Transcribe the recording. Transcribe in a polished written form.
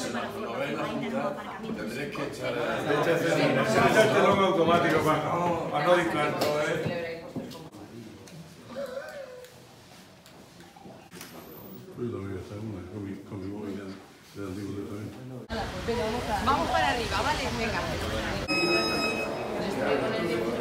cuando veis la junta, tendréis que echar echártelo en automático para no distraerte. Vamos para arriba, ¿vale? Venga.